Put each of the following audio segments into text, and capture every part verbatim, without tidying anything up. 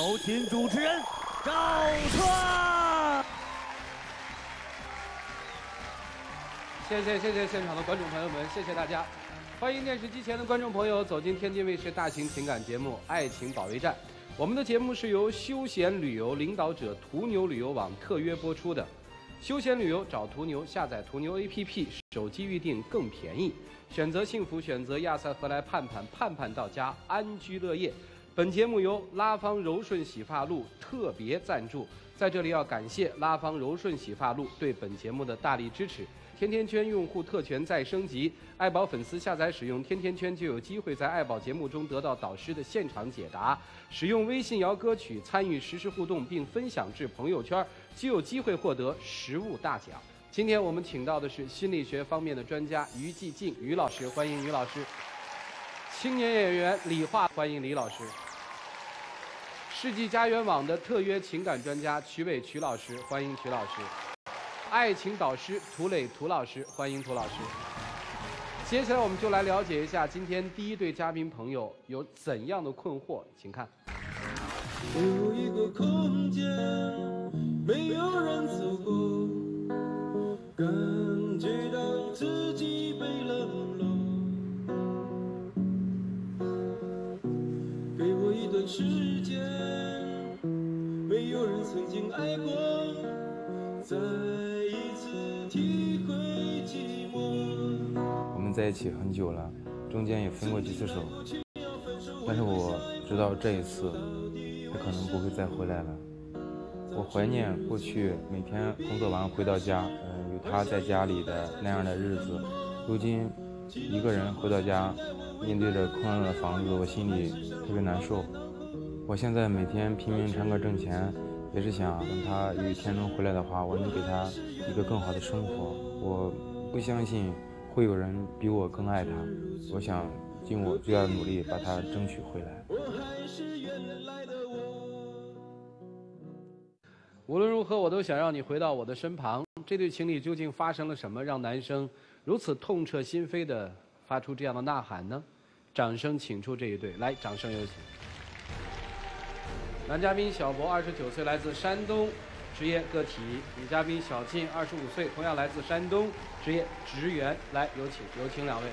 有请主持人赵川。 谢谢谢谢现场的观众朋友们，谢谢大家，欢迎电视机前的观众朋友走进天津卫视大型情感节目《爱情保卫战》。我们的节目是由休闲旅游领导者途牛旅游网特约播出的。休闲旅游找途牛，下载途牛 A P P， 手机预订更便宜。选择幸福，选择亚赛和来盼盼，盼盼到家，安居乐业。本节目由拉芳柔顺洗发露特别赞助，在这里要感谢拉芳柔顺洗发露对本节目的大力支持。甜甜圈用户特权再升级，爱宝粉丝下载使用甜甜圈就有机会在爱宝节目中得到导师的现场解答，使用微信摇歌曲参与实时互动并分享至朋友圈，就有机会获得实物大奖。今天我们请到的是心理学方面的专家于继静于老师，欢迎于老师。青年演员李化，欢迎李老师。世纪佳缘网的特约情感专家曲伟曲老师，欢迎曲老师。爱情导师涂磊涂老师，欢迎涂老师。接下来我们就来了解一下今天第一对嘉宾朋友有怎样的困惑，请看。 有一个空间，没有人走过，感觉到自己被冷落。给我一段时间，没有人曾经爱过，再一次体会寂寞。 我们在一起很久了，中间也分过几次手，但是我知道这一次他可能不会再回来了。我怀念过去每天工作完回到家，嗯、呃，有他在家里的那样的日子。如今一个人回到家，面对着空荡的房子，我心里特别难受。我现在每天拼命唱歌挣钱，也是想等他有一天能回来的话，我能给他一个更好的生活。我不相信会有人比我更爱他，我想尽我最大的努力把他争取回来。 无论如何，我都想让你回到我的身旁。这对情侣究竟发生了什么，让男生如此痛彻心扉地发出这样的呐喊呢？掌声请出这一对，来，掌声有请。男嘉宾小博，二十九岁，来自山东，职业个体；女嘉宾小静，二十五岁，同样来自山东，职业职员。来，有请，有请两位。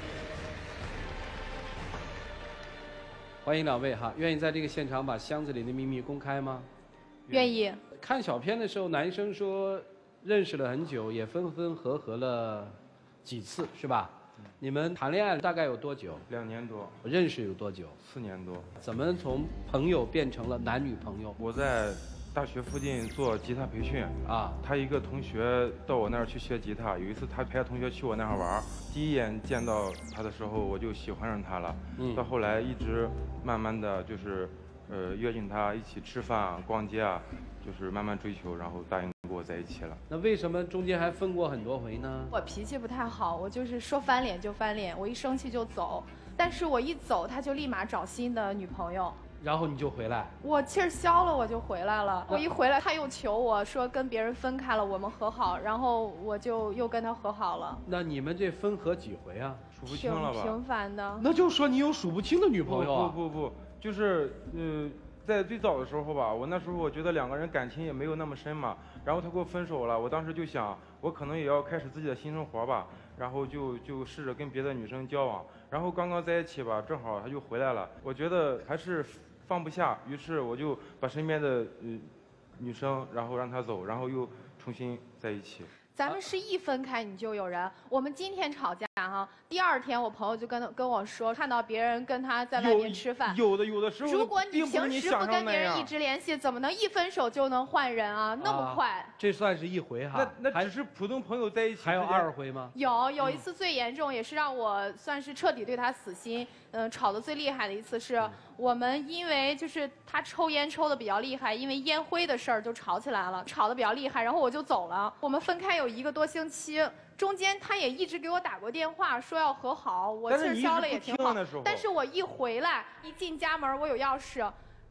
欢迎两位哈，愿意在这个现场把箱子里的秘密公开吗？ 愿意。 看小片的时候，男生说认识了很久，也分分合合了几次，是吧？你们谈恋爱大概有多久？ 两年多。 认识有多久？ 四年多。 怎么从朋友变成了男女朋友？ 我在大学附近做吉他培训啊，他一个同学到我那儿去学吉他，有一次他陪同学去我那儿玩，第一眼见到他的时候，我就喜欢上他了。嗯，到后来一直慢慢的就是，呃，约进他一起吃饭啊、逛街啊，就是慢慢追求，然后答应跟我在一起了。 那为什么中间还分过很多回呢？ 我脾气不太好，我就是说翻脸就翻脸，我一生气就走，但是我一走他就立马找新的女朋友。 然后你就回来， 我气儿消了，我就回来了。我一回来，他又求我说跟别人分开了，我们和好，然后我就又跟他和好了。 那你们这分合几回啊？ 数不清了吧？ 挺频繁的。 那就说你有数不清的女朋友啊？ 不不不不，就是呃，在最早的时候吧，我那时候我觉得两个人感情也没有那么深嘛，然后他跟我分手了，我当时就想，我可能也要开始自己的新生活吧，然后就就试着跟别的女生交往，然后刚刚在一起吧，正好他就回来了，我觉得还是放不下，于是我就把身边的呃女生，然后让她走，然后又重新在一起。 咱们是一分开你就有人，我们今天吵架哈，第二天我朋友就跟跟我说，看到别人跟他在外面吃饭。 有的有的时候， 如果你平时不跟别人一直联系，怎么能一分手就能换人啊？那么快？ 这算是一回哈。 那那只是普通朋友在一起。 还有二回吗？ 有有一次最严重，也是让我算是彻底对他死心。嗯，吵得最厉害的一次是我们因为就是他抽烟抽的比较厉害，因为烟灰的事儿就吵起来了，吵得比较厉害，然后我就走了。我们分开有一个多星期，中间他也一直给我打过电话，说要和好，我气儿消了也挺好。但是我一回来，一进家门，我有钥匙。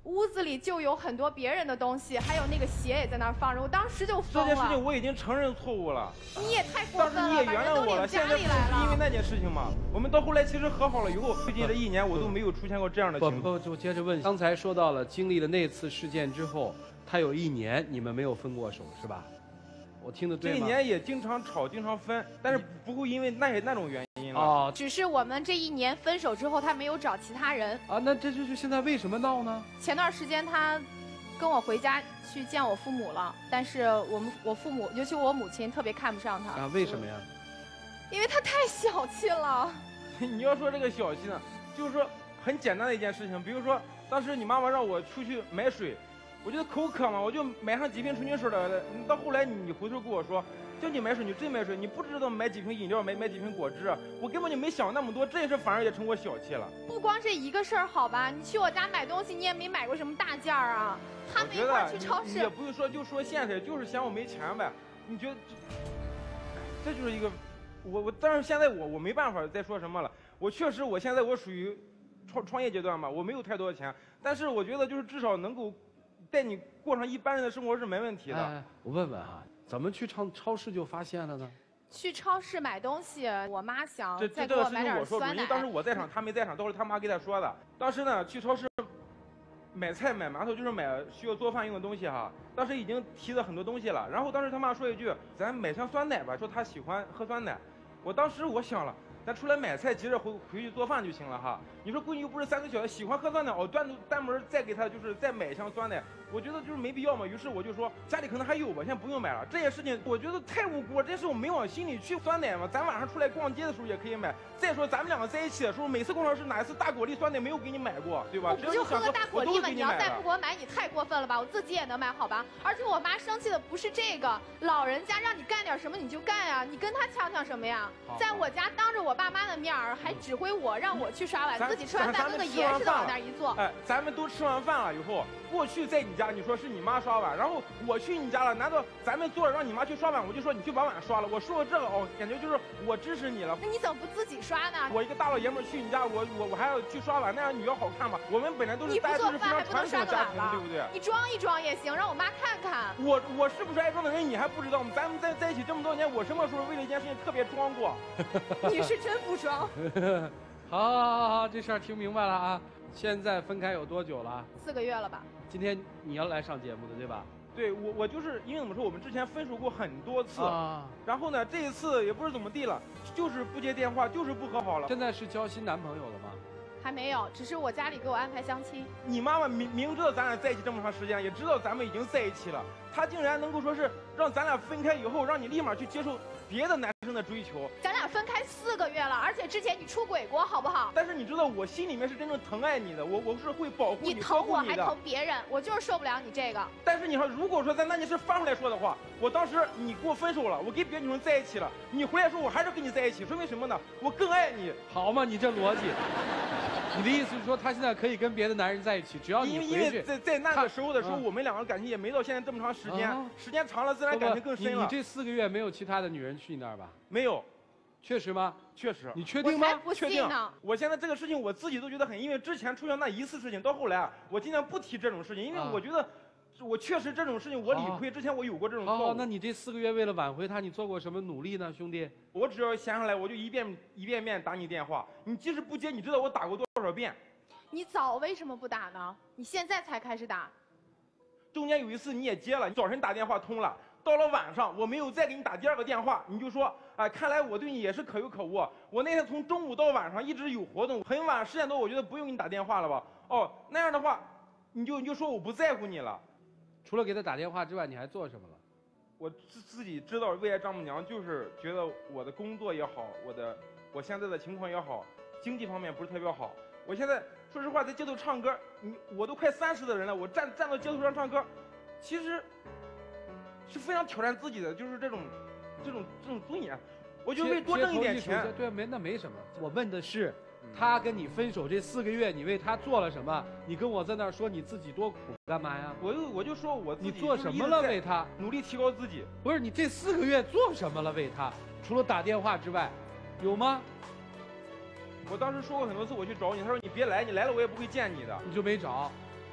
屋子里就有很多别人的东西，还有那个鞋也在那儿放着，我当时就疯了。 这件事情我已经承认错误了。 你也太过当时分了， 你也原谅我了，现在不是因为那件事情吗？我们到后来其实和好了以后，最近这一年我都没有出现过这样的情况。 不不，就接着问，刚才说到了经历了那次事件之后，他有一年你们没有分过手，是吧？我听得对吗？ 这一年也经常吵，经常分，但是不会因为那那种原因了。 哦， 只是我们这一年分手之后，他没有找其他人。 啊，那这就是现在为什么闹呢？ 前段时间他跟我回家去见我父母了，但是我们我父母，尤其我母亲特别看不上他。 啊，为什么呀？ 因为他太小气了。 你要说这个小气呢，就是说很简单的一件事情，比如说当时你妈妈让我出去买水。我觉得口渴嘛，我就买上几瓶纯净水的。到后来你回头跟我说，叫你买水，你真买水，你不知道买几瓶饮料，买买几瓶果汁，我根本就没想那么多，这也是反而也成我小气了。 不光这一个事儿，好吧？你去我家买东西，你也没买过什么大件儿啊。他们一块儿去超市， 也不是说就说现实，就是嫌我没钱呗。你觉得这，这就是一个，我我，但是现在我我没办法再说什么了。我确实，我现在我属于创创业阶段嘛，我没有太多的钱，但是我觉得就是至少能够。带你过上一般人的生活是没问题的。 哎、我问问哈，怎么去超超市就发现了呢？ 去超市买东西，我妈想这再给我买点酸奶。 因为当时我在场，他没在场，都是他妈给他说的。当时呢，去超市买菜买馒头，就是买需要做饭用的东西哈。当时已经提了很多东西了，然后当时他妈说一句：“咱买箱酸奶吧。”说他喜欢喝酸奶。我当时我想了。咱出来买菜，急着回回去做饭就行了哈。你说闺女又不是三岁小孩，喜欢喝酸奶，我单独单门再给她就是再买一箱酸奶，我觉得就是没必要嘛。于是我就说家里可能还有吧，现在不用买了。这件事情我觉得太无辜，这事我没往心里去。酸奶嘛，咱晚上出来逛街的时候也可以买。再说咱们两个在一起的时候，每次逛超市哪一次大果粒酸奶没有给你买过，对吧？ 我不就喝个大果粒吗？你要再不给我买，你太过分了吧？我自己也能买好吧？而且我妈生气的不是这个，老人家让你干点什么你就干呀，你跟他呛呛什么呀？在我家当着我爸妈的面儿。还指挥我让我去刷碗，自己吃完饭跟个爷似的往那儿一坐。 哎，咱们都吃完饭了以后，过去在你家你说是你妈刷碗，然后我去你家了，难道咱们坐着让你妈去刷碗，我就说你去把碗刷了？我说了这个哦，感觉就是我支持你了。 那你怎么不自己刷呢？ 我一个大老爷们去你家，我我我还要去刷碗，那样你要好看吗？我们本来都是大家都是非常传统的家庭，对不对？ 你装一装也行，让我妈看看。 我我是不是爱装的人你还不知道吗？咱们在在一起这么多年，我什么时候为了一件事情特别装过？ 你是真不装。 好，好，好，好，这事儿听明白了啊！现在分开有多久了？ 四个月了吧？ 今天你要来上节目的对吧？ 对，我我就是因为怎么说，我们之前分手过很多次， 啊、 然后呢，这一次也不是怎么地了，就是不接电话，就是不和好了。 现在是交新男朋友了吗？ 还没有，只是我家里给我安排相亲。 你妈妈明明知道咱俩在一起这么长时间，也知道咱们已经在一起了，她竟然能够说是让咱俩分开以后，让你立马去接受别的男生的追求。 咱俩分开四个月了，而且之前你出轨过，好不好？ 但是你知道，我心里面是真正疼爱你的，我我是会保护你、 你疼我还疼别人，我就是受不了你这个。 但是你说，如果说在那件事翻出来说的话，我当时你跟我分手了，我跟别的女生在一起了，你回来说我还是跟你在一起，说明什么呢？我更爱你。 好嘛，你这逻辑。你的意思是说，他现在可以跟别的男人在一起，只要你回去。 因为在在那个时候的时候，我们两个感情也没到现在这么长时间，啊、时间长了，自然感情更深了。 你, 你这四个月没有其他的女人去你那儿吧？ 没有， 确实吗？ 确实。 你确定吗？ 我才不信呢。 我现在这个事情我自己都觉得很，因为之前出现那一次事情，到后来我尽量不提这种事情，因为我觉得。啊我确实这种事情我理亏，之前我有过这种错误。 哦，那你这四个月为了挽回他，你做过什么努力呢，兄弟？ 我只要闲下来，我就一遍一遍遍打你电话，你即使不接，你知道我打过多少遍？ 你早为什么不打呢？你现在才开始打。 中间有一次你也接了，你早晨打电话通了，到了晚上我没有再给你打第二个电话，你就说，啊、呃，看来我对你也是可有可无。我那天从中午到晚上一直有活动，很晚十点多，我觉得不用给你打电话了吧？哦，那样的话，你就你就说我不在乎你了。 除了给他打电话之外，你还做什么了？ 我自自己知道，未来丈母娘就是觉得我的工作也好，我的我现在的情况也好，经济方面不是特别好。我现在说实话，在街头唱歌，你我都快三十的人了，我站站到街头上唱歌，其实是非常挑战自己的，就是这种这种这种尊严。我就为多挣一点钱。 对，没那没什么。我问的是。他跟你分手这四个月，你为他做了什么？你跟我在那儿说你自己多苦，干嘛呀？ 我就我就说我自己你做什么了？为他努力提高自己。 不是你这四个月做什么了？为他，除了打电话之外，有吗？ 我当时说过很多次，我去找你，他说你别来，你来了我也不会见你的。 你就没找？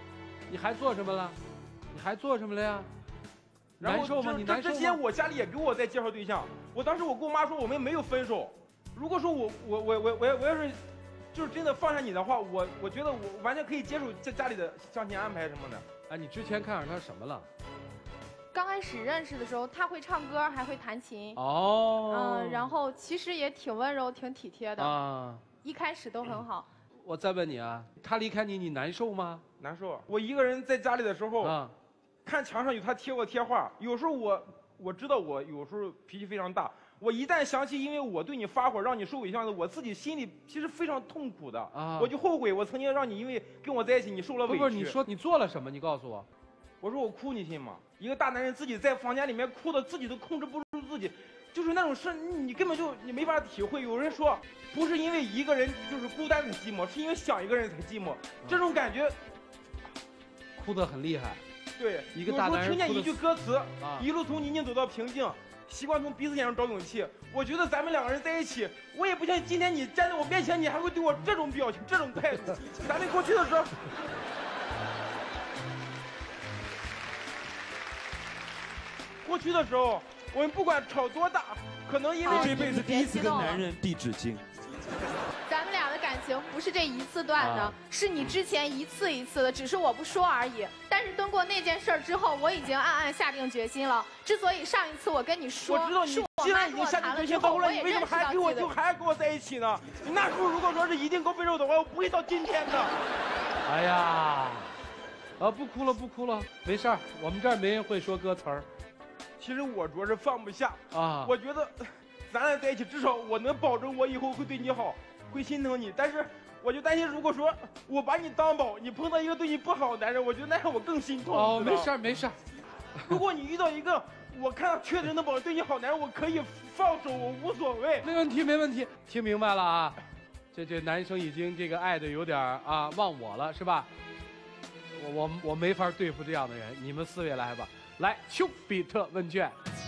你还做什么了？你还做什么了呀？ 然后难受吗？ 这你难受吗？ 这之前我家里也给我在介绍对象，我当时我跟我妈说我们没有分手。如果说我我我我我我要是就是真的放下你的话，我我觉得我完全可以接受家家里的相亲安排什么的。 哎，你之前看上他什么了？ 刚开始认识的时候，他会唱歌，还会弹琴。 哦。 嗯，然后其实也挺温柔，挺体贴的。 啊。 一开始都很好。 我再问你啊，他离开你，你难受吗？ 难受。我一个人在家里的时候，啊，看墙上有他贴过贴画，有时候我我知道我有时候脾气非常大，我一旦想起因为我对你发火让你受委屈，我自己心里其实非常痛苦的啊，我就后悔我曾经让你因为跟我在一起你受了委屈。 不是，你说你做了什么？你告诉我。 我说我哭，你信吗？一个大男人自己在房间里面哭的自己都控制不住自己，就是那种事你根本就你没法体会。有人说不是因为一个人就是孤单才寂寞，是因为想一个人才寂寞，这种感觉哭得很厉害。 对， 一个大男人听见一句歌词， 啊， 一路从宁静走到平静，习惯从彼此眼中找勇气。我觉得咱们两个人在一起，我也不相信今天你站在我面前，你还会对我这种表情、这种态度。咱们过去的时候，过去的时候，我们不管吵多大，可能因为我这辈子第一次跟男人递纸巾。 咱们俩的感情不是这一次断的，啊，是你之前一次一次的，只是我不说而已。但是通过那件事之后，我已经暗暗下定决心了。之所以上一次我跟你说， 我知道你既然已经下定决心，到后来你为什么还跟我就还跟我在一起呢？你那时候如果说是一定跟我分手的话，我不会到今天的。 哎呀，啊，不哭了不哭了，没事儿，我们这儿没人会说歌词儿。 其实我主要是放不下啊， 我觉得咱俩在一起，至少我能保证我以后会对你好，会心疼你。但是我就担心，如果说我把你当宝，你碰到一个对你不好的男人，我觉得那样我更心痛。 哦，没事儿没事儿。 如果你遇到一个我看确实能保证对你好男人，我可以放手，我无所谓。 没问题没问题，听明白了啊？这这男生已经这个爱的有点啊忘我了是吧？我我我没法对付这样的人，你们四位来吧。来，丘比特问卷。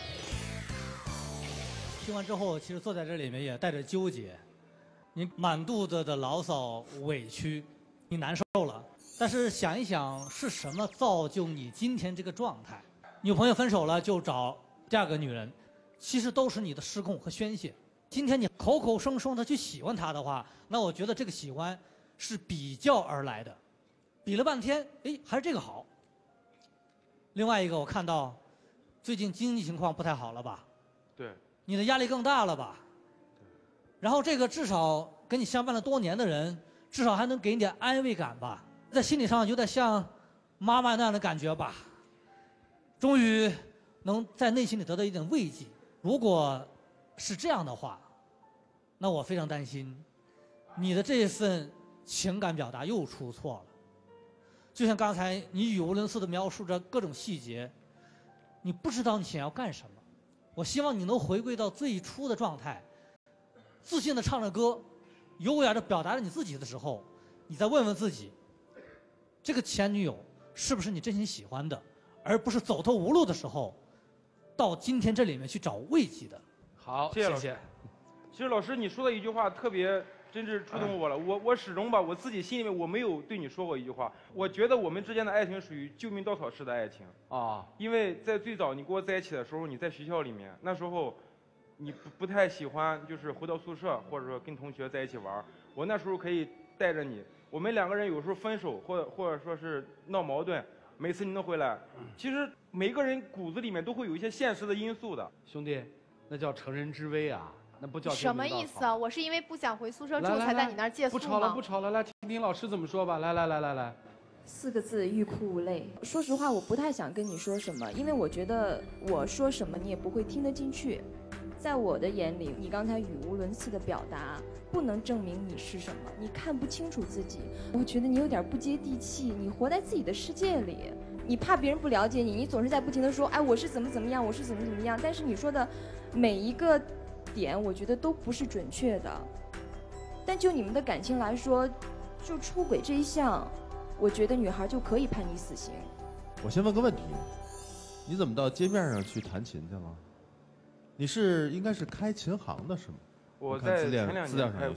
听完之后，其实坐在这里面也带着纠结，你满肚子的牢骚、委屈，你难受了。但是想一想，是什么造就你今天这个状态？女朋友分手了就找第二个女人，其实都是你的失控和宣泄。今天你口口声声的去喜欢她的话，那我觉得这个喜欢是比较而来的，比了半天，哎，还是这个好。另外一个，我看到最近经济情况不太好了吧？ 对。 你的压力更大了吧？然后这个至少跟你相伴了多年的人，至少还能给你点安慰感吧，在心理上有点像妈妈那样的感觉吧。终于能在内心里得到一点慰藉。如果是这样的话，那我非常担心，你的这份情感表达又出错了。就像刚才你语无伦次地描述着各种细节，你不知道你想要干什么。我希望你能回归到最初的状态，自信地唱着歌，优雅地表达着你自己的时候，你再问问自己，这个前女友是不是你真心喜欢的，而不是走投无路的时候，到今天这里面去找慰藉的。 好， 谢谢老师。其实老师你说的一句话特别真是触动我了。我我始终吧，我自己心里面我没有对你说过一句话。我觉得我们之间的爱情属于救命稻草式的爱情啊。因为在最早你跟我在一起的时候，你在学校里面，那时候你不不太喜欢就是回到宿舍或者说跟同学在一起玩。我那时候可以带着你，我们两个人有时候分手或者或者说是闹矛盾，每次你能回来，其实每个人骨子里面都会有一些现实的因素的。 兄弟，那叫成人之危啊。那不叫什么意思啊？我是因为不想回宿舍住，才在你那儿借宿吗？ 不吵了，不吵了，来听听老师怎么说吧。来来来来来， 四个字：欲哭无泪。说实话，我不太想跟你说什么，因为我觉得我说什么你也不会听得进去。在我的眼里，你刚才语无伦次的表达，不能证明你是什么，你看不清楚自己。我觉得你有点不接地气，你活在自己的世界里，你怕别人不了解你，你总是在不停的说，哎，我是怎么怎么样，我是怎么怎么样。但是你说的每一个点我觉得都不是准确的，但就你们的感情来说，就出轨这一项，我觉得女孩就可以判你死刑。 我先问个问题，你怎么到街面上去弹琴去了？你是应该是开琴行的是吗？ 我在前两资料上年开过，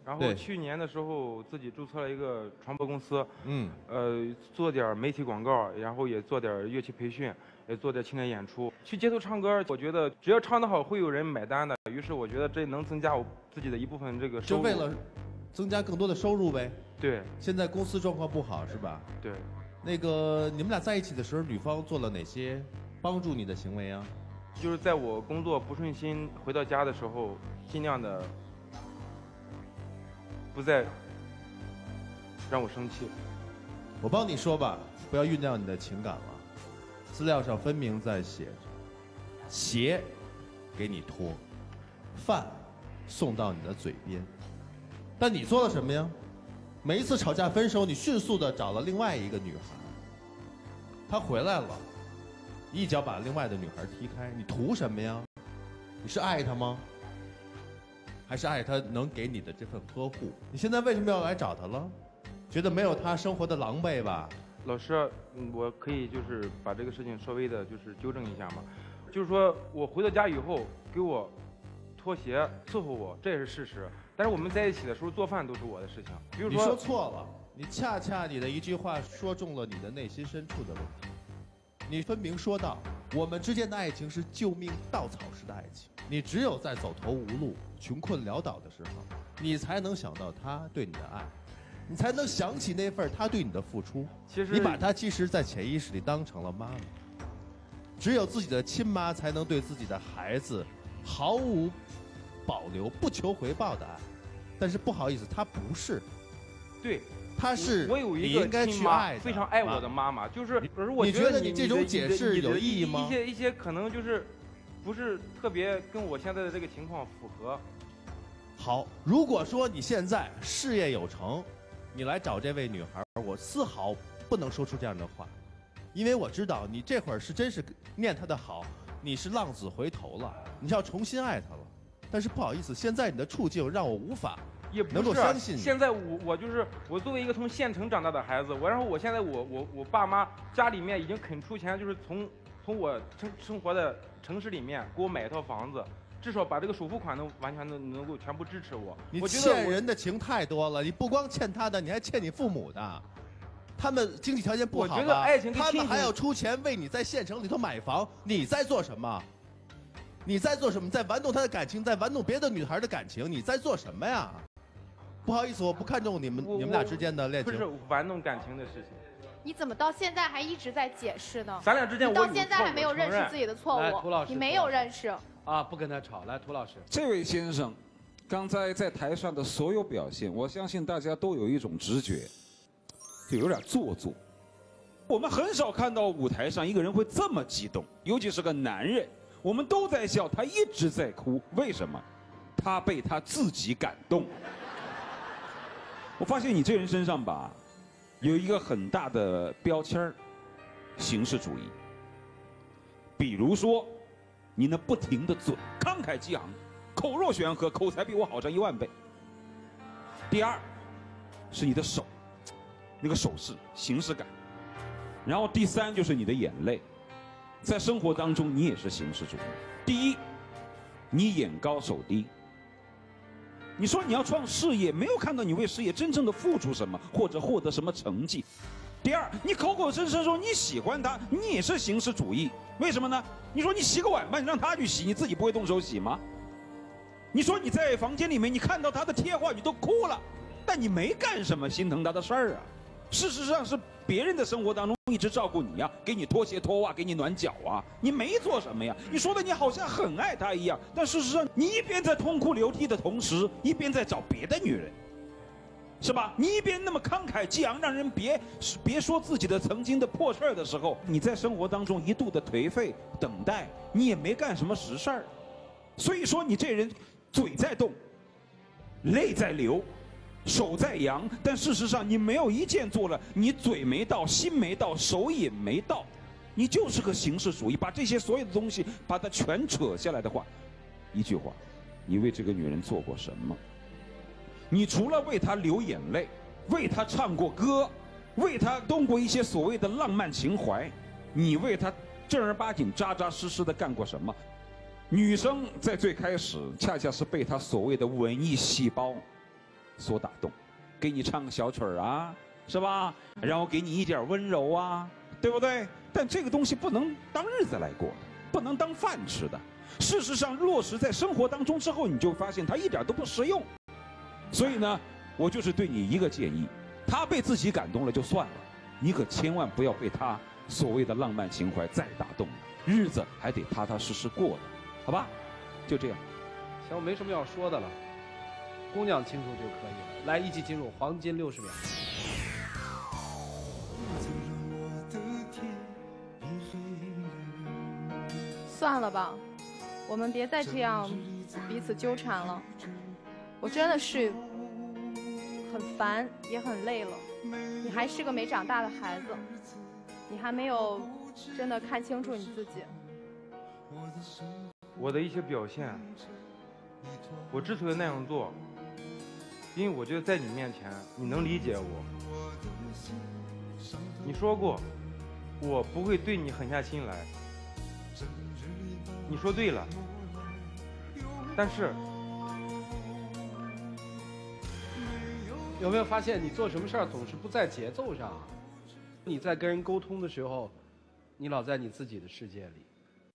然后去年的时候自己注册了一个传播公司， 嗯， 呃，做点媒体广告，然后也做点乐器培训，也做点青年演出。去街头唱歌，我觉得只要唱得好，会有人买单的。于是我觉得这能增加我自己的一部分这个收入。 就为了增加更多的收入呗。 对。 现在公司状况不好是吧？ 对。 那个你们俩在一起的时候，女方做了哪些帮助你的行为啊？ 就是在我工作不顺心回到家的时候，尽量的不再让我生气。 我帮你说吧，不要酝酿你的情感了。资料上分明在写着，鞋给你脱，饭送到你的嘴边。但你做了什么呀？每一次吵架分手，你迅速的找了另外一个女孩，她回来了。一脚把另外的女孩踢开，你图什么呀？你是爱她吗？还是爱她能给你的这份呵护？你现在为什么要来找她了？觉得没有她生活的狼狈吧？ 老师，我可以就是把这个事情稍微的就是纠正一下吗？就是说我回到家以后给我拖鞋伺候我，这也是事实。但是我们在一起的时候做饭都是我的事情。比如说， 你说错了，你恰恰你的一句话说中了你的内心深处的问题。你分明说到，我们之间的爱情是救命稻草式的爱情。你只有在走投无路、穷困潦倒的时候，你才能想到他对你的爱，你才能想起那份他对你的付出。 其实你把他其实，在潜意识里当成了妈妈。只有自己的亲妈才能对自己的孩子毫无保留、不求回报的爱。但是不好意思，他不是。 对。 他是我有一个亲妈，非常爱我的妈妈，就是可是我觉得你这种解释有意义吗？ 一些一些可能就是不是特别跟我现在的这个情况符合。 好，如果说你现在事业有成，你来找这位女孩，我丝毫不能说出这样的话，因为我知道你这会儿是真是念她的好，你是浪子回头了，你要重新爱她了。但是不好意思，现在你的处境让我无法。 也不是， 能够相信你。 现在我我就是我作为一个从县城长大的孩子，我然后我现在我我我爸妈家里面已经肯出钱，就是从从我生生活的城市里面给我买一套房子，至少把这个首付款能完全能能够全部支持我。 你我觉得欠人的情太多了，你不光欠他的，你还欠你父母的。他们经济条件不好吧？ 我觉得爱情他们还要出钱为你在县城里头买房，你在做什么？你在做什么？在玩弄他的感情，在玩弄别的女孩的感情，你在做什么呀？不好意思，我不看重你们你们俩之间的恋情。 不是玩弄感情的事情。 你怎么到现在还一直在解释呢？ 咱俩之间我你到现在还没有认识自己的错误，你没有认识。 啊，不跟他吵，来，涂老师。 这位先生，刚才在台上的所有表现，我相信大家都有一种直觉，就有点做作。我们很少看到舞台上一个人会这么激动，尤其是个男人。我们都在笑，他一直在哭，为什么？他被他自己感动。我发现你这人身上吧，有一个很大的标签儿，形式主义。比如说，你那不停的嘴，慷慨激昂，口若悬河，口才比我好上一万倍。第二，是你的手，那个手势，形式感。然后第三就是你的眼泪，在生活当中你也是形式主义。第一，你眼高手低。你说你要创事业，没有看到你为事业真正的付出什么，或者获得什么成绩。第二，你口口声声说你喜欢他，你也是形式主义。为什么呢？你说你洗个碗吧，你让他去洗，你自己不会动手洗吗？你说你在房间里面，你看到他的贴画，你都哭了，但你没干什么心疼他的事儿啊。事实上是别人的生活当中一直照顾你呀，给你脱鞋脱袜，给你暖脚啊，你没做什么呀。你说的你好像很爱他一样，但事实上你一边在痛哭流涕的同时，一边在找别的女人，是吧？你一边那么慷慨激昂，让人别别说自己的曾经的破事儿的时候，你在生活当中一度的颓废等待，你也没干什么实事儿。所以说你这人嘴在动，泪在流，手在扬，但事实上你没有一件做了，你嘴没到，心没到，手也没到，你就是个形式主义。把这些所有的东西把它全扯下来的话，一句话，你为这个女人做过什么？你除了为她流眼泪，为她唱过歌，为她动过一些所谓的浪漫情怀，你为她正儿八经扎扎实实的干过什么？女生在最开始恰恰是被她所谓的文艺细胞所打动，给你唱个小曲儿啊，是吧？然后给你一点温柔啊，对不对？但这个东西不能当日子来过的，不能当饭吃的。事实上，落实在生活当中之后，你就发现它一点都不实用。所以呢，我就是对你一个建议：他被自己感动了就算了，你可千万不要被他所谓的浪漫情怀再打动了。日子还得踏踏实实过的，好吧？就这样。 行，我没什么要说的了，姑娘清楚就可以了。来，一起进入黄金六十秒。 算了吧，我们别再这样彼此纠缠了。我真的是很烦，也很累了。你还是个没长大的孩子，你还没有真的看清楚你自己。 我的一些表现，我之所以那样做，因为我觉得在你面前，你能理解我。你说过，我不会对你狠下心来。你说对了，但是有没有发现你做什么事儿总是不在节奏上？你在跟人沟通的时候，你老在你自己的世界里。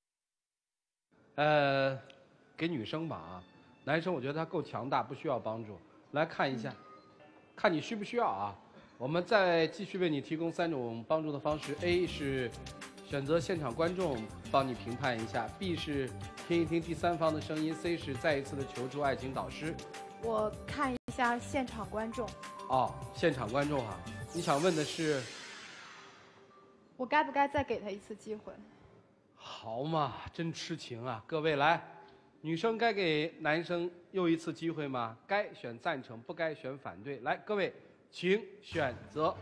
呃，给女生吧啊，男生我觉得他够强大，不需要帮助。来看一下，看你需不需要啊？我们再继续为你提供三种帮助的方式 ：A 是选择现场观众帮你评判一下 ；B 是听一听第三方的声音 ；C 是再一次的求助爱情导师。 我看一下现场观众。 哦，现场观众哈、啊，你想问的是， 我该不该再给他一次机会？ 好嘛，真痴情啊！各位来，女生该给男生又一次机会吗？该选赞成，不该选反对。来，各位，请选择。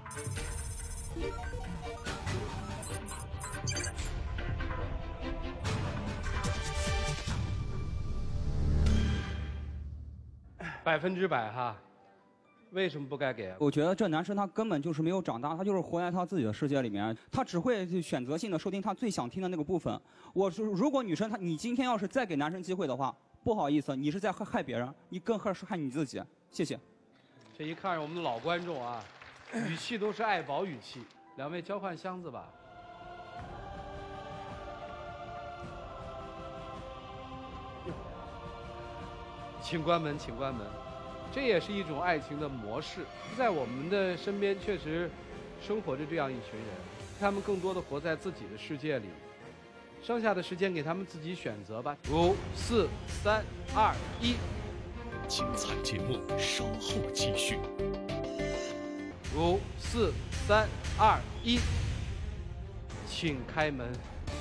百分之百哈，为什么不该给？ 我觉得这男生他根本就是没有长大，他就是活在他自己的世界里面，他只会去选择性的收听他最想听的那个部分。我是如果女生她你今天要是再给男生机会的话，不好意思，你是在害害别人，你更害是害你自己。谢谢。 这一看我们的老观众啊，语气都是爱宝语气。两位交换箱子吧。请关门，请关门。这也是一种爱情的模式，在我们的身边确实生活着这样一群人，他们更多的活在自己的世界里。剩下的时间给他们自己选择吧。五、四、三、二、一。 精彩节目稍后继续。 五、四、三、二、一，请开门。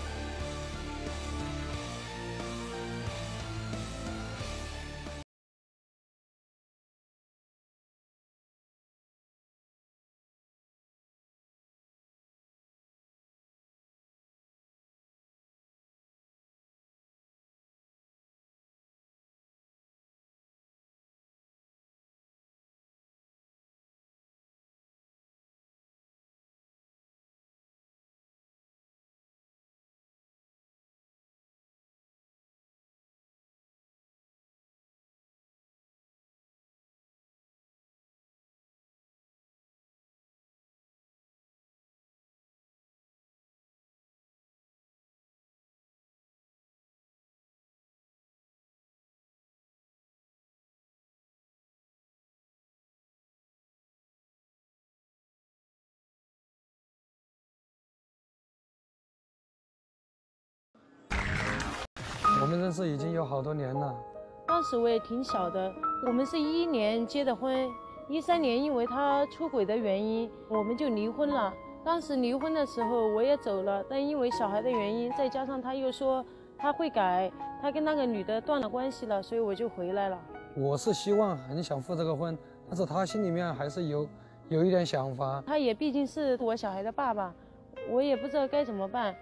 我们认识已经有好多年了， 当时我也挺小的，我们是一一年结的婚，一三年因为他出轨的原因，我们就离婚了。当时离婚的时候我也走了，但因为小孩的原因，再加上他又说他会改，他跟那个女的断了关系了，所以我就回来了。 我是希望很想复这个婚，但是他心里面还是有有一点想法。 他也毕竟是我小孩的爸爸，我也不知道该怎么办。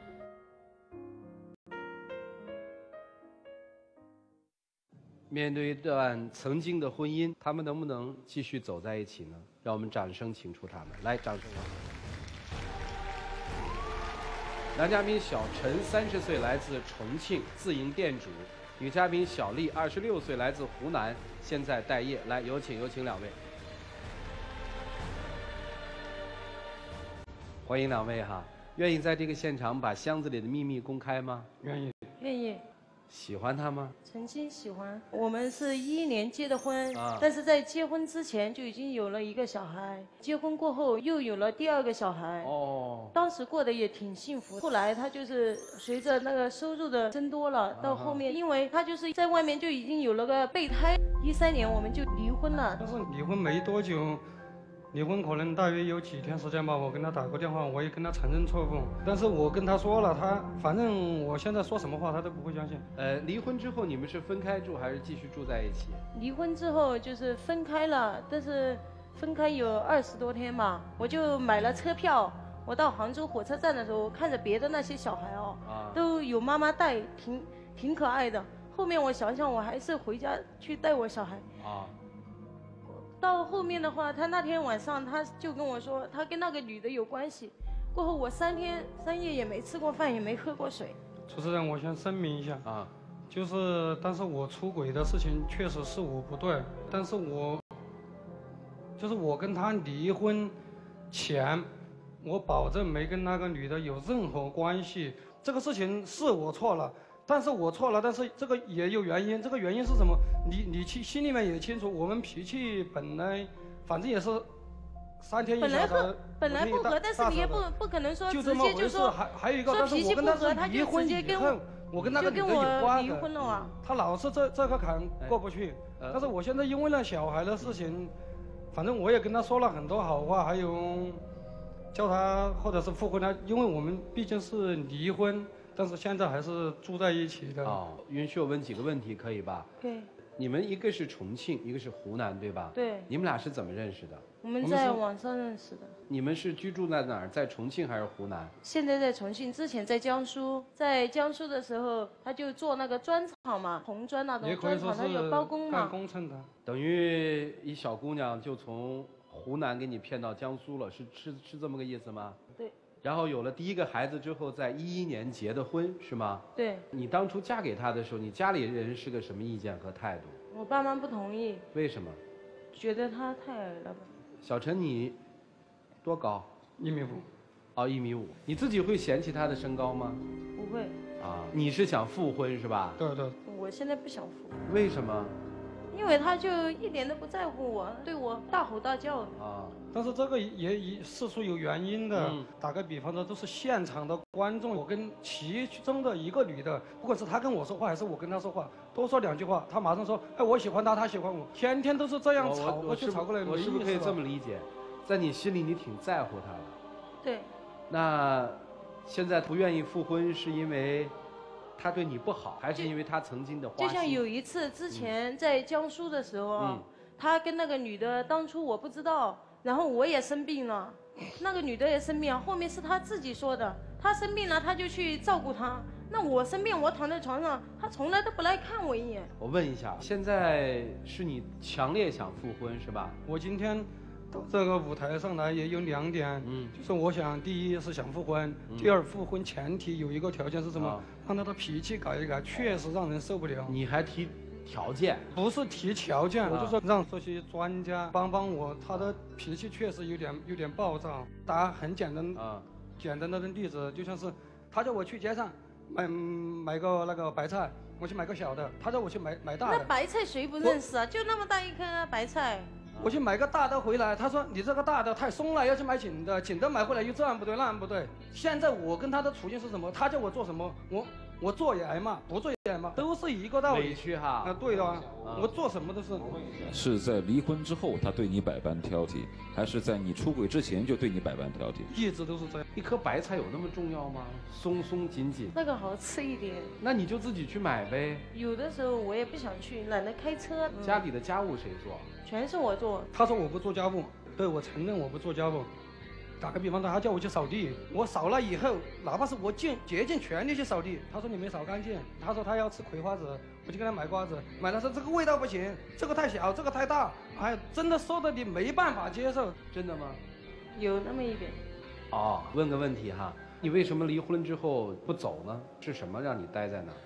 面对一段曾经的婚姻，他们能不能继续走在一起呢？让我们掌声请出他们，来，掌声！男嘉宾小陈，三十岁，来自重庆，自营店主， 女嘉宾小丽，二十六岁，来自湖南，现在待业。来，有请有请两位，欢迎两位哈。愿意在这个现场把箱子里的秘密公开吗？ 愿意。 愿意。 喜欢他吗？ 曾经喜欢，我们是一一年结的婚， 啊、 但是在结婚之前就已经有了一个小孩，结婚过后又有了第二个小孩。 哦， 当时过得也挺幸福。后来他就是随着那个收入的增多了，到后面因为他就是在外面就已经有了个备胎，一三年我们就离婚了。 但是离婚没多久。离婚可能大约有几天时间吧，我跟他打过电话，我也跟他承认错误，但是我跟他说了，他反正我现在说什么话他都不会相信。 呃，离婚之后你们是分开住还是继续住在一起？ 离婚之后就是分开了，但是分开有二十多天嘛，我就买了车票，我到杭州火车站的时候，看着别的那些小孩哦，啊、都有妈妈带，挺挺可爱的。后面我想想，我还是回家去带我小孩。啊。到后面的话，他那天晚上他就跟我说，他跟那个女的有关系。过后我三天三夜也没吃过饭，也没喝过水。 主持人，我先声明一下啊，就是但是我出轨的事情确实是我不对，但是我就是我跟他离婚前，我保证没跟那个女的有任何关系。这个事情是我错了。但是我错了，但是这个也有原因，这个原因是什么？你你心心里面也清楚，我们脾气本来反正也是三天一小的， 本来不合，但是你也不不可能说直接就说还还有一个， 说脾气不合，他就直接跟我我跟那个女的有关的，他老是这这个坎过不去。但是我现在因为了小孩的事情，反正我也跟他说了很多好话，还有叫他或者是复婚他，因为我们毕竟是离婚。但是现在还是住在一起的。 哦，允许我问几个问题，可以吧？ 对。 你们一个是重庆，一个是湖南，对吧？ 对。 你们俩是怎么认识的？ 我们在网上认识的。 你们是居住在哪儿？在重庆还是湖南？ 现在在重庆，之前在江苏。在江苏的时候，他就做那个砖厂嘛，红砖那种砖厂，他有包工嘛。 干工程的。 等于一小姑娘就从湖南给你骗到江苏了，是是是这么个意思吗？ 对。 然后有了第一个孩子之后，在一一年结的婚，是吗？ 对。 你当初嫁给他的时候，你家里人是个什么意见和态度？ 我爸妈不同意。 为什么？ 觉得他太矮了吧。 小陈，你多高？ 一米五。 哦，一米五。你自己会嫌弃他的身高吗？ 不会。 啊，你是想复婚是吧？ 对对。 我现在不想复。 为什么？ 因为他就一点都不在乎我，对我大吼大叫的。 啊，但是这个也也是出有原因的。嗯、打个比方说，都是现场的观众，我跟其中的一个女的，不管是她跟我说话还是我跟她说话，多说两句话，她马上说，哎，我喜欢她，她喜欢我，天天都是这样吵过去吵过来， 我是不是可以这么理解，在你心里你挺在乎她的？ 对。 那现在不愿意复婚是因为？他对你不好，还是因为他曾经的花心？ 就像有一次之前在江苏的时候，嗯、他跟那个女的，当初我不知道，然后我也生病了，那个女的也生病了，后面是他自己说的，他生病了他就去照顾她，那我生病我躺在床上，他从来都不来看我一眼。 我问一下，现在是你强烈想复婚是吧？ 我今天到这个舞台上来也有两点，嗯，就是我想第一是想复婚，嗯、第二复婚前提有一个条件是什么？啊让他的脾气改一改，确实让人受不了。 你还提条件？ 不是提条件，啊、我就说让这些专家帮帮我。他的脾气确实有点有点暴躁。打很简单啊，简单的例子，就像是他叫我去街上买买个那个白菜，我去买个小的；他叫我去买买大的。 那白菜谁不认识啊？就那么大一颗啊，白菜。 我去买个大的回来，他说你这个大的太松了，要去买紧的，紧的买回来又这样不对那样不对。现在我跟他的处境是什么？他叫我做什么，我我做也挨骂，不做也挨骂，都是一个道理。 委屈哈。 啊，对的，啊、我做什么都是。 是在离婚之后他对你百般挑剔，还是在你出轨之前就对你百般挑剔？ 一直都是这样。 一颗白菜有那么重要吗？松松紧紧。 那个好吃一点。 那你就自己去买呗。 有的时候我也不想去，懒得开车。 嗯、家里的家务谁做？ 全是我做。 他说我不做家务，对，我承认我不做家务。打个比方说，他叫我去扫地，我扫了以后，哪怕是我尽竭尽全力去扫地，他说你没扫干净。他说他要吃葵花籽，我就给他买瓜子，买了说这个味道不行，这个太小，这个太大，哎，真的说的你没办法接受。 真的吗？ 有那么一点。 哦，问个问题哈，你为什么离婚之后不走呢？是什么让你待在那儿？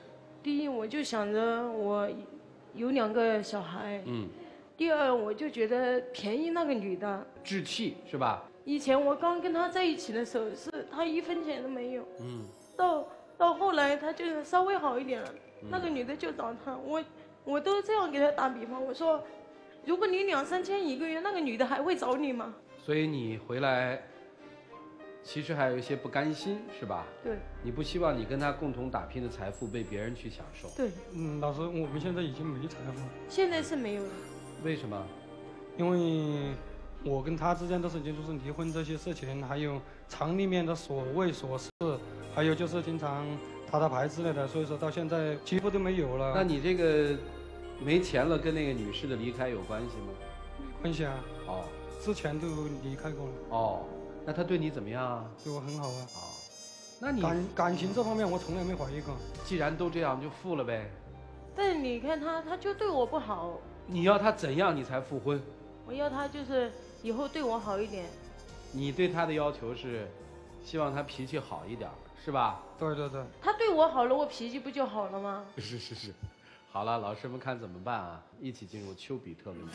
第一，我就想着我有两个小孩， 嗯， 第二，我就觉得便宜那个女的。 志气是吧？ 以前我刚跟她在一起的时候，是她一分钱都没有。 嗯， 到到后来，她就稍微好一点了， 嗯那个女的就找她，我我都这样给她打比方，我说，如果你两三千一个月，那个女的还会找你吗？ 所以你回来，其实还有一些不甘心，是吧？ 对。 你不希望你跟他共同打拼的财富被别人去享受。 对。 嗯，老师，我们现在已经没财富。 现在是没有了。 为什么？ 因为我跟他之间的事情就是离婚这些事情，还有厂里面的所谓琐事，还有就是经常打打牌之类的，所以说到现在几乎都没有了。 那你这个没钱了，跟那个女士的离开有关系吗？ 没关系啊。 哦。 之前都离开过了。 哦，那他对你怎么样啊？ 对我很好啊。 哦，那你感感情这方面我从来没怀疑过。 既然都这样，就复了呗。 但你看他，他就对我不好。 你要他怎样你才复婚？ 我要他就是以后对我好一点。 你对他的要求是，希望他脾气好一点，是吧？ 对对对。 他对我好了，我脾气不就好了吗？ 是是是。好了，老师们看怎么办啊？一起进入丘比特问卷。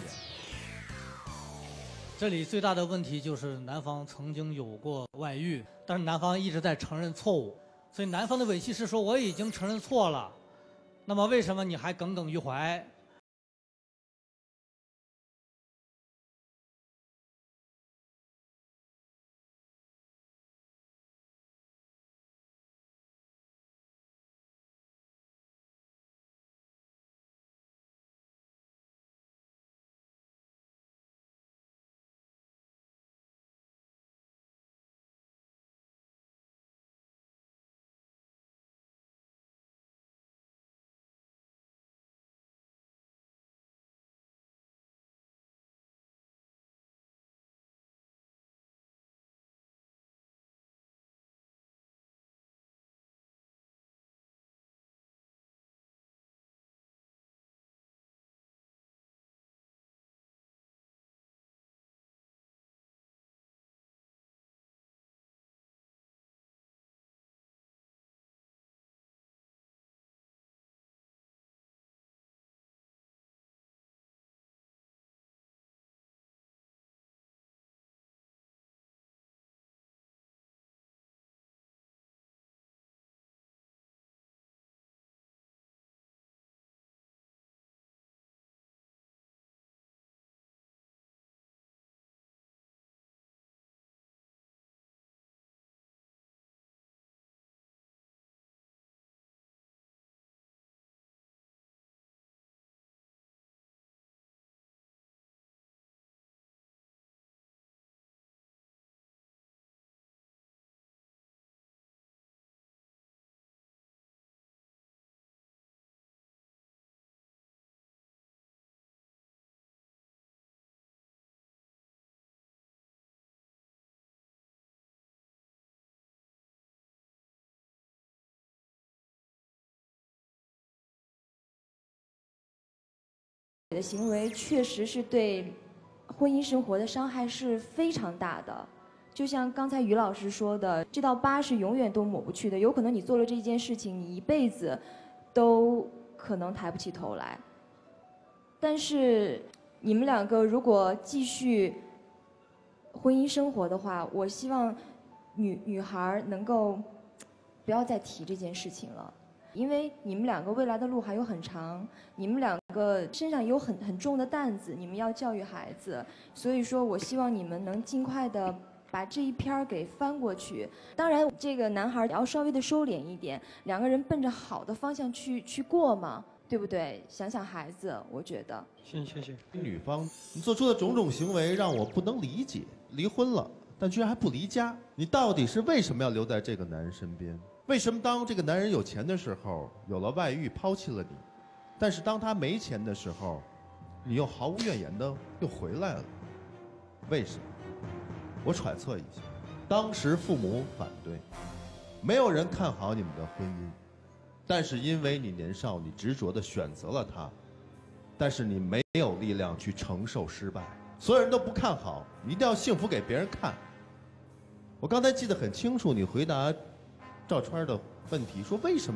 这里最大的问题就是男方曾经有过外遇，但是男方一直在承认错误，所以男方的尾气是说我已经承认错了，那么为什么你还耿耿于怀？ 你的行为确实是对婚姻生活的伤害是非常大的，就像刚才于老师说的，这道疤是永远都抹不去的。有可能你做了这件事情，你一辈子都可能抬不起头来。但是你们两个如果继续婚姻生活的话，我希望女女孩能够不要再提这件事情了。因为你们两个未来的路还有很长，你们两个身上有很很重的担子，你们要教育孩子，所以说我希望你们能尽快的把这一篇给翻过去。当然，这个男孩也要稍微的收敛一点，两个人奔着好的方向去去过嘛，对不对？想想孩子，我觉得。 行，谢谢。 女方，你做出的种种行为让我不能理解。离婚了，但居然还不离家，你到底是为什么要留在这个男人身边？为什么当这个男人有钱的时候，有了外遇抛弃了你，但是当他没钱的时候，你又毫无怨言的又回来了？为什么？我揣测一下，当时父母反对，没有人看好你们的婚姻，但是因为你年少，你执着的选择了他，但是你没有力量去承受失败，所有人都不看好，你一定要幸福给别人看。我刚才记得很清楚，你回答赵川的问题，说为什么不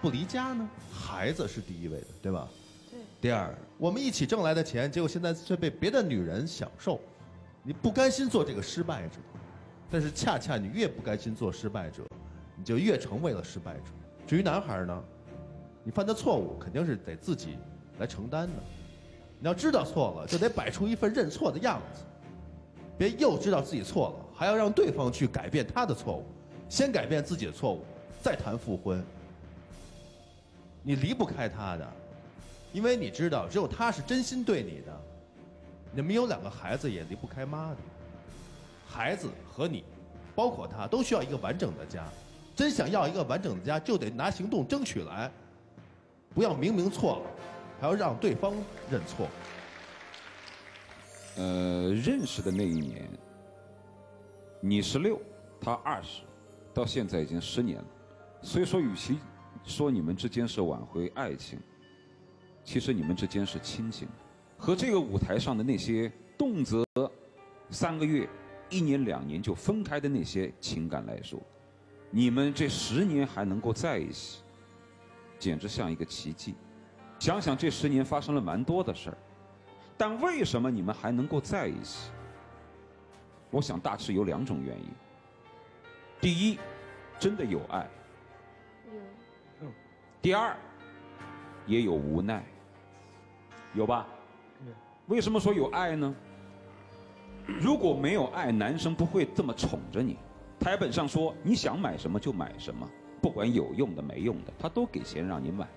不离家呢？孩子是第一位的，对吧？ 对。 第二，我们一起挣来的钱，结果现在却被别的女人享受，你不甘心做这个失败者，但是恰恰你越不甘心做失败者，你就越成为了失败者。至于男孩呢，你犯的错误肯定是得自己来承担的。你要知道错了，就得摆出一份认错的样子，别又知道自己错了，还要让对方去改变他的错误，先改变自己的错误，再谈复婚。你离不开他的，因为你知道，只有他是真心对你的。你们有两个孩子，也离不开妈的。孩子和你，包括他，都需要一个完整的家。真想要一个完整的家，就得拿行动争取来，不要明明错了，还要让对方认错。 呃，认识的那一年，你十六，他二十，到现在已经十年了。所以说，与其说你们之间是挽回爱情，其实你们之间是亲情。和这个舞台上的那些动辄三个月、一年、两年就分开的那些情感来说，你们这十年还能够在一起，简直像一个奇迹。想想这十年发生了蛮多的事儿，但为什么你们还能够在一起？我想大致有两种原因。第一，真的有爱；第二，也有无奈，有吧？为什么说有爱呢？如果没有爱，男生不会这么宠着你。台本上说，你想买什么就买什么，不管有用的没用的，他都给钱让你买。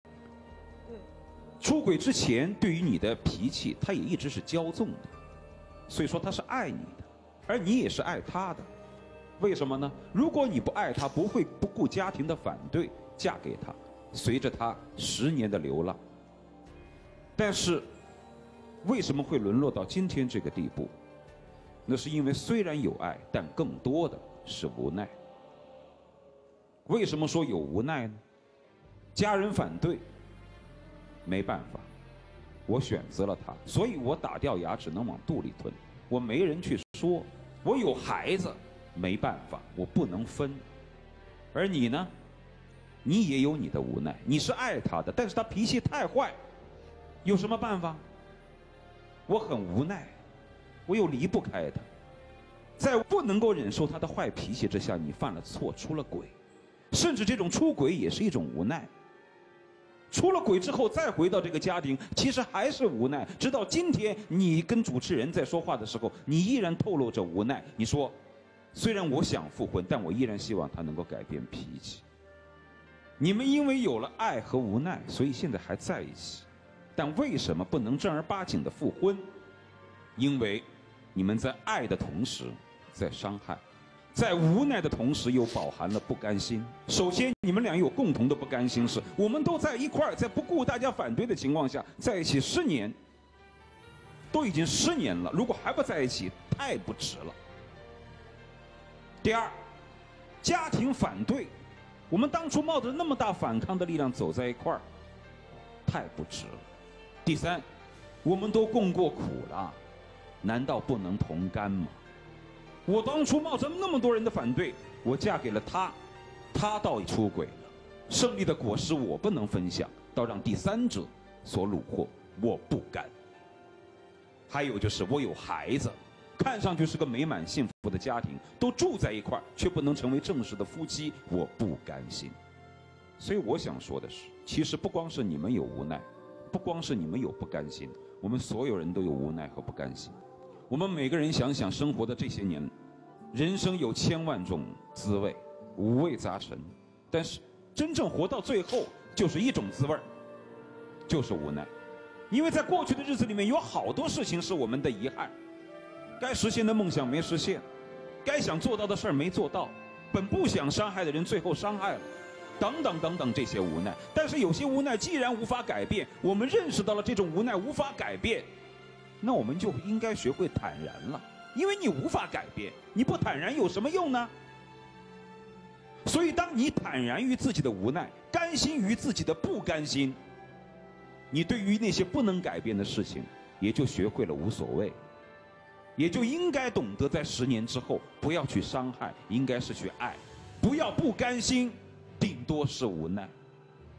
出轨之前，对于你的脾气，他也一直是骄纵的，所以说他是爱你的，而你也是爱他的。为什么呢？如果你不爱他，不会不顾家庭的反对嫁给他，随着他十年的流浪。但是，为什么会沦落到今天这个地步？那是因为虽然有爱，但更多的是无奈。为什么说有无奈呢？家人反对，没办法，我选择了他，所以我打掉牙只能往肚里吞，我没人去说。我有孩子，没办法，我不能分。而你呢？你也有你的无奈，你是爱他的，但是他脾气太坏，有什么办法？我很无奈，我又离不开他，在不能够忍受他的坏脾气之下，你犯了错，出了轨，甚至这种出轨也是一种无奈。出了轨之后再回到这个家庭，其实还是无奈。直到今天，你跟主持人在说话的时候，你依然透露着无奈。你说，虽然我想复婚，但我依然希望他能够改变脾气。你们因为有了爱和无奈，所以现在还在一起。但为什么不能正儿八经的复婚？因为你们在爱的同时在伤害，在无奈的同时又饱含了不甘心。首先，你们俩有共同的不甘心是，我们都在一块儿，在不顾大家反对的情况下在一起十年，都已经十年了，如果还不在一起，太不值了。第二，家庭反对，我们当初冒着那么大反抗的力量走在一块儿，太不值了。第三，我们都共过苦了，难道不能同甘吗？我当初冒着那么多人的反对，我嫁给了他，他倒也出轨了，胜利的果实我不能分享，倒让第三者所虏获，我不甘。还有就是我有孩子，看上去是个美满幸福的家庭，都住在一块儿，却不能成为正式的夫妻，我不甘心。所以我想说的是，其实不光是你们有无奈，不光是你们有不甘心，我们所有人都有无奈和不甘心。我们每个人想想生活的这些年，人生有千万种滋味，五味杂陈，但是真正活到最后就是一种滋味，就是无奈。因为在过去的日子里面，有好多事情是我们的遗憾，该实现的梦想没实现，该想做到的事儿没做到，本不想伤害的人最后伤害了，等等等等这些无奈。但是有些无奈既然无法改变，我们认识到了这种无奈无法改变，那我们就应该学会坦然了。因为你无法改变，你不坦然有什么用呢？所以当你坦然于自己的无奈，甘心于自己的不甘心，你对于那些不能改变的事情也就学会了无所谓，也就应该懂得在十年之后不要去伤害，应该是去爱，不要不甘心，顶多是无奈。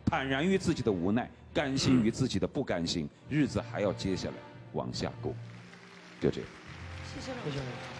坦然于自己的无奈，甘心于自己的不甘心，日子还要接下来往下过，就这样。 谢谢老师。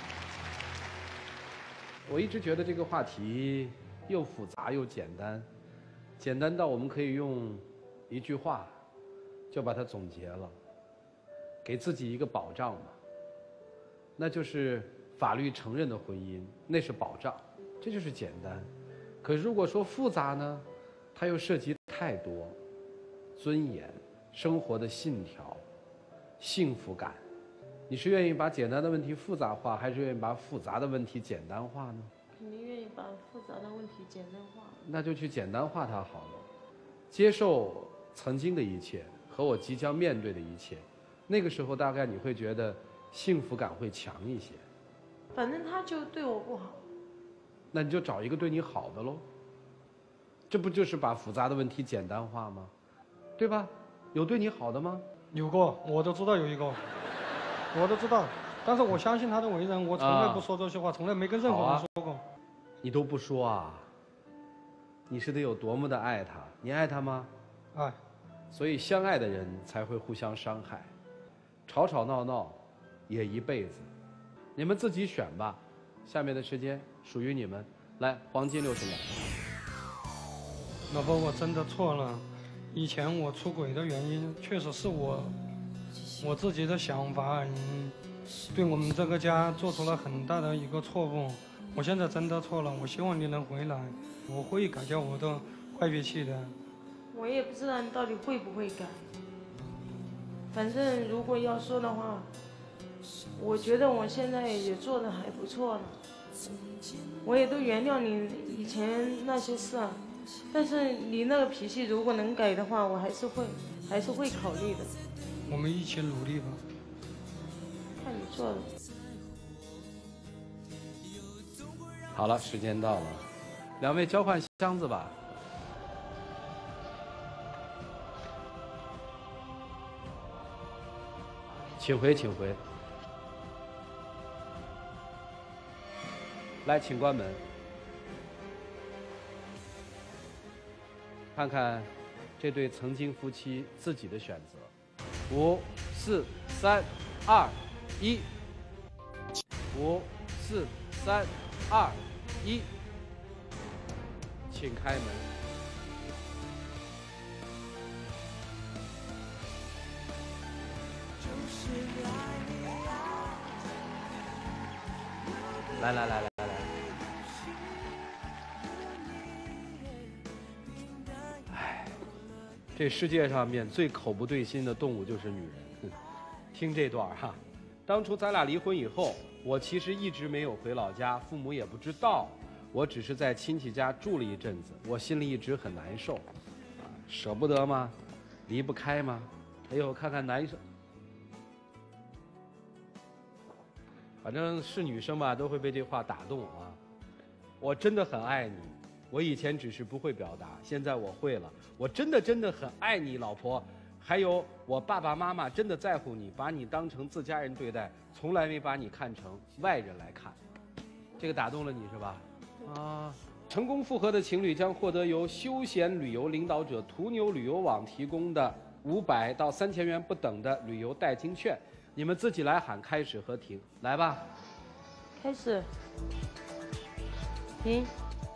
我一直觉得这个话题又复杂又简单，简单到我们可以用一句话就把它总结了，给自己一个保障嘛，那就是法律承认的婚姻，那是保障，这就是简单。可如果说复杂呢，它又涉及太多，尊严、生活的信条、幸福感。你是愿意把简单的问题复杂化，还是愿意把复杂的问题简单化呢？ 肯定愿意把复杂的问题简单化。 那就去简单化它好了，接受曾经的一切和我即将面对的一切，那个时候大概你会觉得幸福感会强一些。 反正他就对我不好， 那你就找一个对你好的喽，这不就是把复杂的问题简单化吗？对吧？有对你好的吗？ 有过，我都知道有一个，我都知道，但是我相信他的为人，我从来不说这些话，从来没跟任何人说过。 你都不说啊？你是得有多么的爱他？你爱他吗？ 爱。 所以相爱的人才会互相伤害，吵吵闹闹也一辈子。你们自己选吧，下面的时间属于你们。来，黄金六十秒。 老婆，我真的错了，以前我出轨的原因确实是我我自己的想法，嗯，对我们这个家做出了很大的一个错误。我现在真的错了，我希望你能回来，我会改掉我的坏脾气的。 我也不知道你到底会不会改。反正如果要说的话，我觉得我现在也做得还不错了，我也都原谅你以前那些事啊。但是你那个脾气如果能改的话，我还是会还是会考虑的。 我们一起努力吧。 看你做的。 好了，时间到了，两位交换箱子吧。请回，请回。来，请关门。看看这对曾经夫妻自己的选择。五、四、三、二、一。五、四、三、二、一。请开门。来来来来来来。哎，这世界上面最口不对心的动物就是女人。听这段哈，当初咱俩离婚以后，我其实一直没有回老家，父母也不知道，我只是在亲戚家住了一阵子，我心里一直很难受，啊，舍不得吗？离不开吗？哎呦，看看男生。反正是女生吧，都会被这话打动啊！我真的很爱你，我以前只是不会表达，现在我会了。我真的真的很爱你，老婆。还有我爸爸妈妈真的在乎你，把你当成自家人对待，从来没把你看成外人来看。这个打动了你是吧？啊！成功复合的情侣将获得由休闲旅游领导者途牛旅游网提供的五百到三千元不等的旅游代金券。你们自己来喊开始和停，来吧。 开始。停。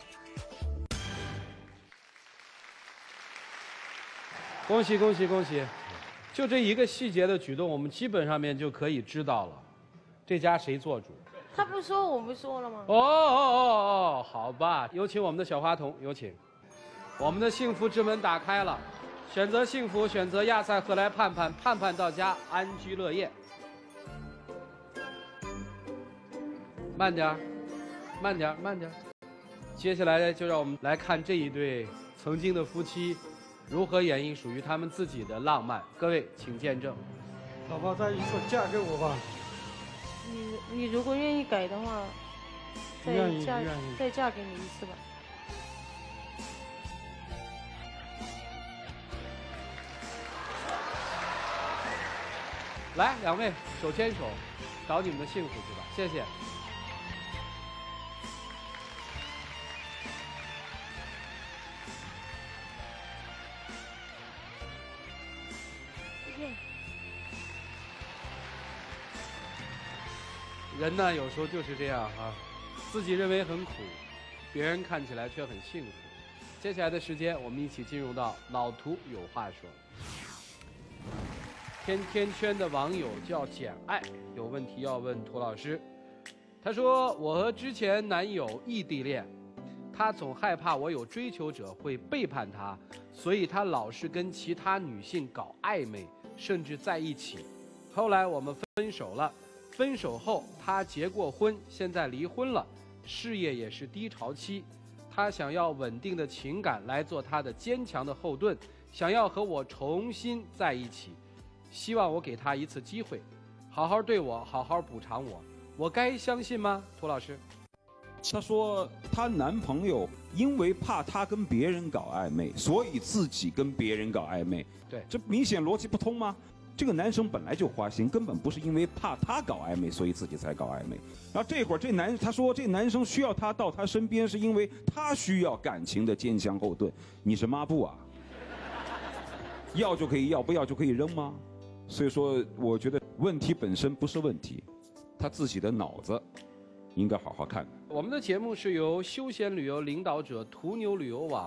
恭喜恭喜恭喜！就这一个细节的举动，我们基本上面就可以知道了，这家谁做主。 他不说，我不说了吗？ 哦哦哦哦，好吧，有请我们的小花童，有请。我们的幸福之门打开了，选择幸福，选择亚赛赫来盼盼，盼盼到家，安居乐业。慢点儿，慢点儿，慢点儿。接下来就让我们来看这一对曾经的夫妻如何演绎属于他们自己的浪漫。各位，请见证。 老婆，再一次嫁给我吧。 你你如果愿意改的话，再嫁再嫁给你一次吧。 来，两位手牵手，找你们的幸福去吧。谢谢。 人呢有时候就是这样啊，自己认为很苦，别人看起来却很幸福。接下来的时间，我们一起进入到老涂有话说。天天圈的网友叫简爱，有问题要问涂老师。他说：“我和之前男友异地恋，他总害怕我有追求者会背叛他，所以他老是跟其他女性搞暧昧，甚至在一起。后来我们分手了，分手后他结过婚，现在离婚了，事业也是低潮期。他想要稳定的情感来做他的坚强的后盾，想要和我重新在一起，希望我给他一次机会，好好对我，好好补偿我。我该相信吗？”涂老师， 她说她男朋友因为怕她跟别人搞暧昧，所以自己跟别人搞暧昧。 对， 这明显逻辑不通吗？这个男生本来就花心，根本不是因为怕她搞暧昧，所以自己才搞暧昧。然后这会儿这男，他说这男生需要她到他身边，是因为他需要感情的坚强后盾。你是抹布啊？要就可以要，不要就可以扔吗？所以说，我觉得问题本身不是问题，他自己的脑子应该好好看看。 我们的节目是由休闲旅游领导者途牛旅游网